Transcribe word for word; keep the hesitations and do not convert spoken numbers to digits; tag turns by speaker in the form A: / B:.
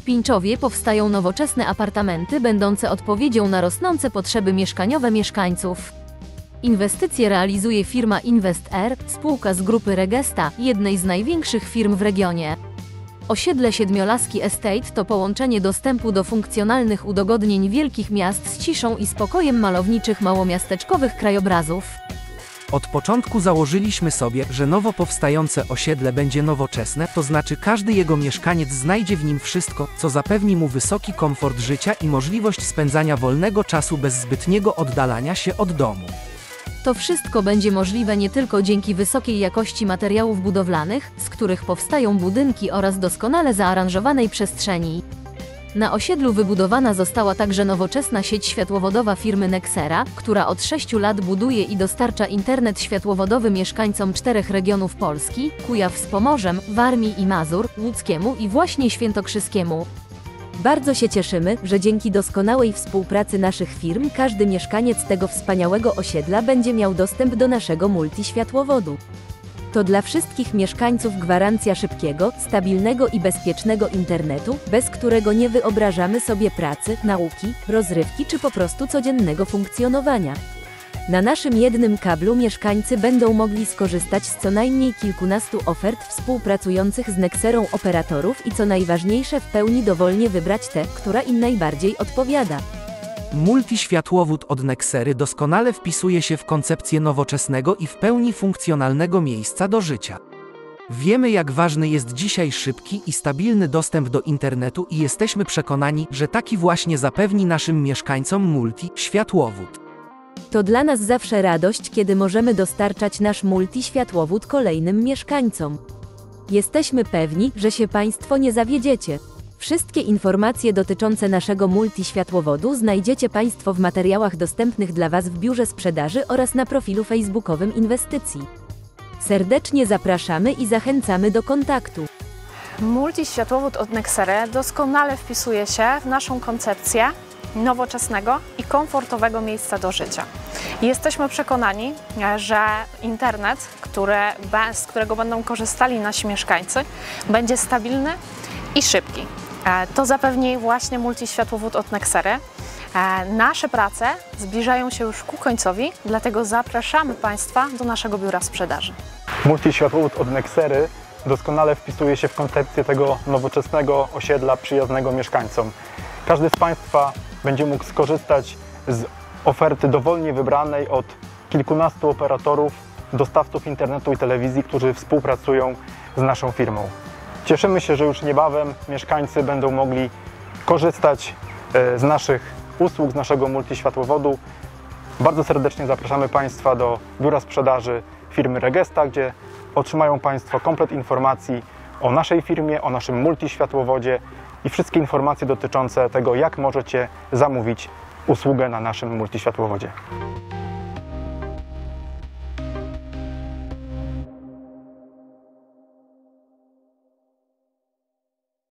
A: Pińczowie powstają nowoczesne apartamenty będące odpowiedzią na rosnące potrzeby mieszkaniowe mieszkańców. Inwestycje realizuje firma InvestR, spółka z grupy Regesta, jednej z największych firm w regionie. Osiedle Siedmiolaski Estate to połączenie dostępu do funkcjonalnych udogodnień wielkich miast z ciszą i spokojem malowniczych małomiasteczkowych krajobrazów.
B: Od początku założyliśmy sobie, że nowo powstające osiedle będzie nowoczesne, to znaczy każdy jego mieszkaniec znajdzie w nim wszystko, co zapewni mu wysoki komfort życia i możliwość spędzania wolnego czasu bez zbytniego oddalania się od domu.
A: To wszystko będzie możliwe nie tylko dzięki wysokiej jakości materiałów budowlanych, z których powstają budynki, oraz doskonale zaaranżowanej przestrzeni. Na osiedlu wybudowana została także nowoczesna sieć światłowodowa firmy Nexera, która od sześciu lat buduje i dostarcza internet światłowodowy mieszkańcom czterech regionów Polski: Kujaw z Pomorzem, Warmii i Mazur, Łódzkiemu i właśnie Świętokrzyskiemu.
C: Bardzo się cieszymy, że dzięki doskonałej współpracy naszych firm każdy mieszkaniec tego wspaniałego osiedla będzie miał dostęp do naszego multiświatłowodu. To dla wszystkich mieszkańców gwarancja szybkiego, stabilnego i bezpiecznego internetu, bez którego nie wyobrażamy sobie pracy, nauki, rozrywki czy po prostu codziennego funkcjonowania. Na naszym jednym kablu mieszkańcy będą mogli skorzystać z co najmniej kilkunastu ofert współpracujących z Nexerą operatorów i, co najważniejsze, w pełni dowolnie wybrać tę, która im najbardziej odpowiada.
B: Multiświatłowód od Nexery doskonale wpisuje się w koncepcję nowoczesnego i w pełni funkcjonalnego miejsca do życia. Wiemy, jak ważny jest dzisiaj szybki i stabilny dostęp do internetu i jesteśmy przekonani, że taki właśnie zapewni naszym mieszkańcom multiświatłowód.
C: To dla nas zawsze radość, kiedy możemy dostarczać nasz multiświatłowód kolejnym mieszkańcom. Jesteśmy pewni, że się Państwo nie zawiedziecie. Wszystkie informacje dotyczące naszego multiświatłowodu znajdziecie Państwo w materiałach dostępnych dla Was w biurze sprzedaży oraz na profilu facebookowym inwestycji. Serdecznie zapraszamy i zachęcamy do kontaktu.
D: Multiświatłowód od Nexery doskonale wpisuje się w naszą koncepcję nowoczesnego i komfortowego miejsca do życia. Jesteśmy przekonani, że internet, który, z którego będą korzystali nasi mieszkańcy, będzie stabilny i szybki. To zapewni właśnie multiświatłowód od Nexery. Nasze prace zbliżają się już ku końcowi, dlatego zapraszamy Państwa do naszego biura sprzedaży.
E: Multiświatłowód od Nexery doskonale wpisuje się w koncepcję tego nowoczesnego osiedla przyjaznego mieszkańcom. Każdy z Państwa będzie mógł skorzystać z oferty dowolnie wybranej od kilkunastu operatorów, dostawców internetu i telewizji, którzy współpracują z naszą firmą. Cieszymy się, że już niebawem mieszkańcy będą mogli korzystać z naszych usług, z naszego multiświatłowodu. Bardzo serdecznie zapraszamy Państwa do biura sprzedaży firmy Regesta, gdzie otrzymają Państwo komplet informacji o naszej firmie, o naszym multiświatłowodzie i wszystkie informacje dotyczące tego, jak możecie zamówić usługę na naszym multiświatłowodzie.